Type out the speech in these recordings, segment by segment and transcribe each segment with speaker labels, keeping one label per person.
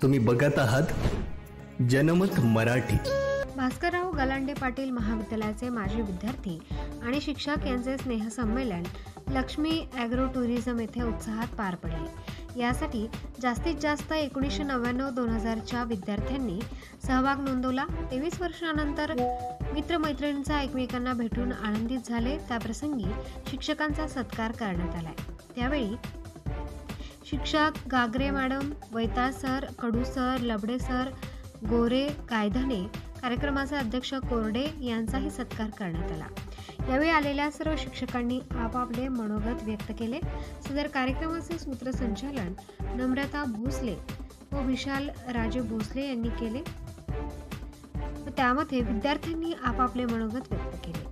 Speaker 1: तुम्ही बघत आहात जनमत मराठी।
Speaker 2: भास्करराव गलांडे पाटील महाविद्यालयाचे माजी विद्यार्थी आणि शिक्षक यांचे स्नेहसंमेलन लक्ष्मी ॲग्रो टुरिझम येथे उत्साहात पार पडले। यासाठी जास्तीत जास्त 1999-2000च्या विद्यार्थ्यांनी सहभाग नोंदवला। 23 वर्षांनंतर मित्रमैत्रिणींचा एकमेकांना भेटून आनंदित झाले। त्याप्रसंगी शिक्षकांचा सत्कार करण्यात आला। त्यावेळी शिक्षक Gagare madam, Vaital sir, Kadu sir, Labade sir, Gore, Gaydhane, कार्यक्रमाचे अध्यक्ष कोरडे यांचाही सत्कार करण्यात आला। यावेळी आलेल्या सर्व शिक्षकांनी आपापले मनोगत व्यक्त केले। सदर कार्यक्रमाचे सूत्रसंचालन नम्रता भोसले व विशाल राजे भोसले यांनी केले। त्यामध्ये विद्यार्थ्यांनी आपापले मनोगत व्यक्त केले।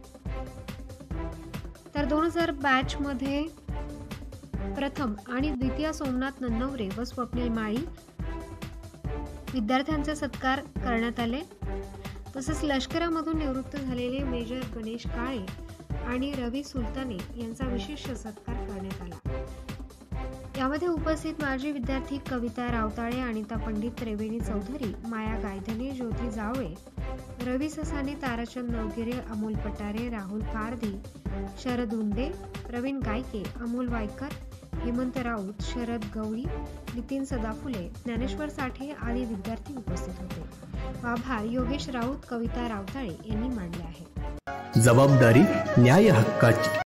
Speaker 2: तर 2000 बॅच मध्ये प्रथम आणि द्वितीय सोमनाथ नन्नवरे व स्वप्नील माळी विद्यार्थ्यांचे सत्कार करण्यात आले। तसेच लष्करामधून निवृत्त झालेले मेजर गणेश काळे आणि रवी सुलताने यांचा विशेष सत्कार करण्यात आला। यामध्ये उपस्थित माजी विद्यार्थी कविता रावताळे, अनिता पंडित, त्रिवेणी चौधरी, माया गायधने, ज्योती जावळे, रवी ससाने, ताराचंद नवगिरे, अमोल पटारे, राहुल पारधी, शरद उंडे, प्रवीण गायके, अमोल वायकर, हेमंत राऊत, शरद गवळी, नितीन सदाफुले, ज्ञानेश्वर साठे आदी विद्यार्थी उपस्थित होते। आभार योगेश राऊत, कविता रावताळे यांनी मानले आहे।
Speaker 1: जबाबदारी न्याय हक्काची।